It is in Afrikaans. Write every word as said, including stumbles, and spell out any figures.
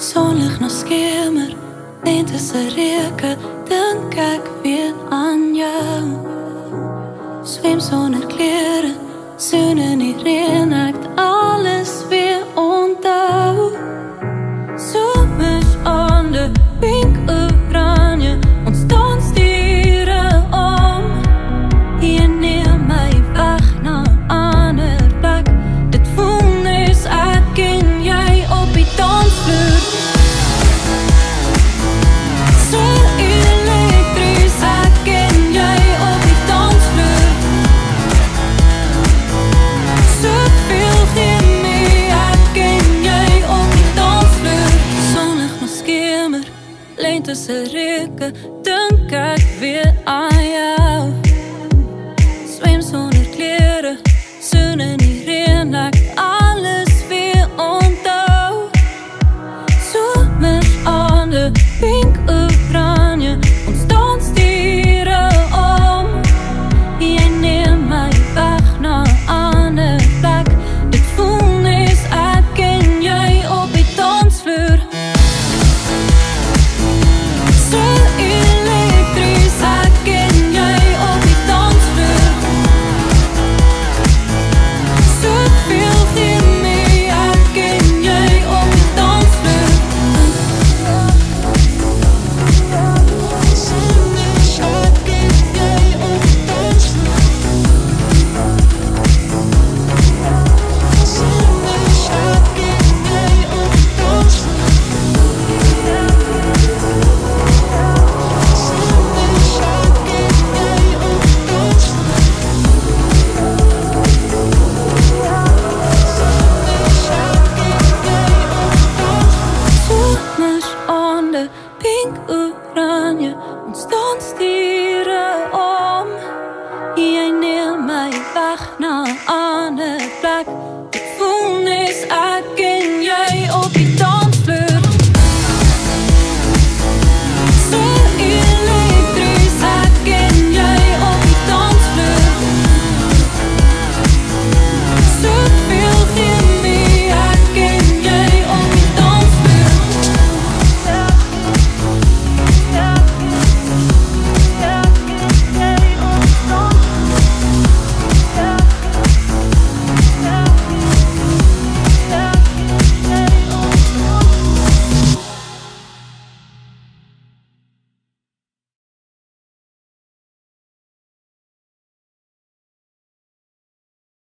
Sonlig na skemer, lente se reuke, dink ek weer aan jou. Swem sonder klere, soen in die reën, ek het alles weer onthou. Somers aande, pienk, oranje, ons dans diere om. Hier neem my weg na 'n ander plek, dit voel nes ek en jy op die dansvloer. So elektries, ek en jy op die dansvloer. Soveel chemie, ek en jy op die dansvloer. Sonlig na skemer, lente se reuke, dink ek weer aan